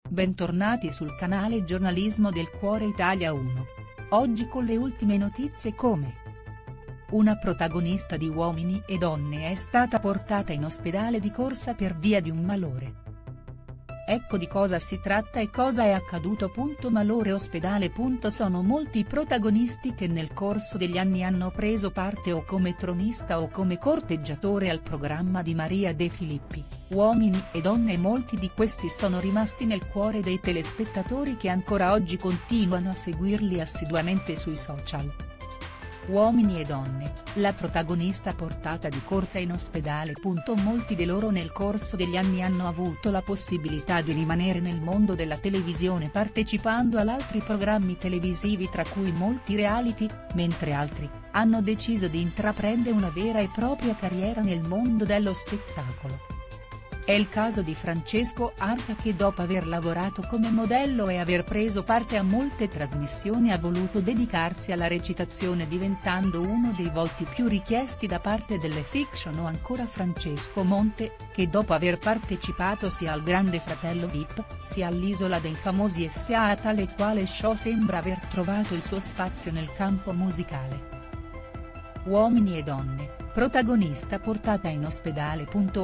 Bentornati sul canale Giornalismo del Cuore Italia 1. Oggi con le ultime notizie come: una protagonista di Uomini e Donne è stata portata in ospedale di corsa per via di un malore. Ecco di cosa si tratta e cosa è accaduto. Malore ospedale. Sono molti i protagonisti che nel corso degli anni hanno preso parte o come tronista o come corteggiatore al programma di Maria De Filippi, Uomini e Donne, e molti di questi sono rimasti nel cuore dei telespettatori che ancora oggi continuano a seguirli assiduamente sui social. Uomini e Donne, la protagonista portata di corsa in ospedale. Molti di loro nel corso degli anni hanno avuto la possibilità di rimanere nel mondo della televisione partecipando ad altri programmi televisivi, tra cui molti reality, mentre altri hanno deciso di intraprendere una vera e propria carriera nel mondo dello spettacolo. È il caso di Francesco Arca, che dopo aver lavorato come modello e aver preso parte a molte trasmissioni ha voluto dedicarsi alla recitazione, diventando uno dei volti più richiesti da parte delle fiction. O ancora Francesco Monte, che dopo aver partecipato sia al Grande Fratello VIP, sia all'Isola dei Famosi e sia a tale quale show sembra aver trovato il suo spazio nel campo musicale. Uomini e Donne, protagonista portata in ospedale.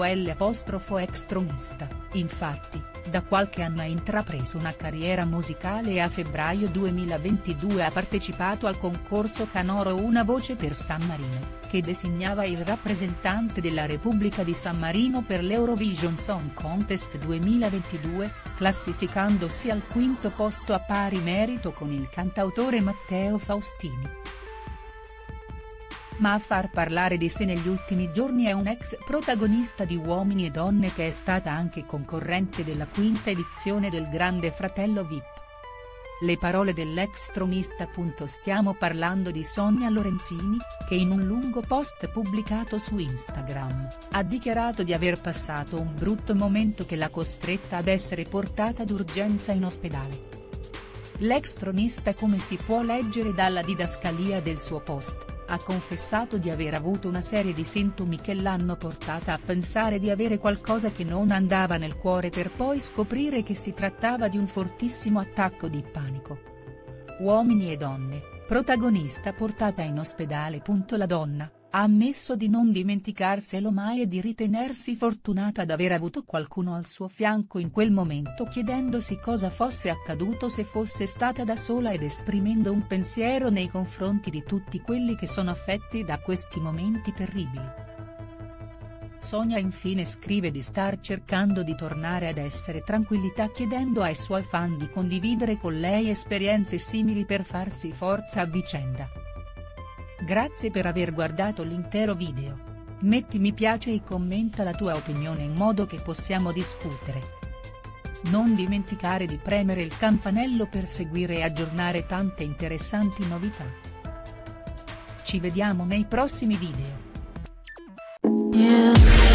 Ex tronista, infatti, da qualche anno ha intrapreso una carriera musicale e a febbraio 2022 ha partecipato al concorso Canoro Una voce per San Marino, che designava il rappresentante della Repubblica di San Marino per l'Eurovision Song Contest 2022, classificandosi al quinto posto a pari merito con il cantautore Matteo Faustini. Ma a far parlare di sé negli ultimi giorni è un ex protagonista di Uomini e Donne che è stata anche concorrente della quinta edizione del Grande Fratello VIP. Le parole dell'ex tronista. Stiamo parlando di Sonia Lorenzini, che in un lungo post pubblicato su Instagram, ha dichiarato di aver passato un brutto momento che l'ha costretta ad essere portata d'urgenza in ospedale. L'ex tronista, come si può leggere dalla didascalia del suo post, ha confessato di aver avuto una serie di sintomi che l'hanno portata a pensare di avere qualcosa che non andava nel cuore, per poi scoprire che si trattava di un fortissimo attacco di panico. Uomini e Donne, protagonista portata in ospedale. La donna ha ammesso di non dimenticarselo mai e di ritenersi fortunata ad aver avuto qualcuno al suo fianco in quel momento, chiedendosi cosa fosse accaduto se fosse stata da sola ed esprimendo un pensiero nei confronti di tutti quelli che sono affetti da questi momenti terribili. Sonia infine scrive di star cercando di tornare ad essere tranquillità, chiedendo ai suoi fan di condividere con lei esperienze simili per farsi forza a vicenda. Grazie per aver guardato l'intero video. Metti mi piace e commenta la tua opinione in modo che possiamo discutere. Non dimenticare di premere il campanello per seguire e aggiornare tante interessanti novità. Ci vediamo nei prossimi video.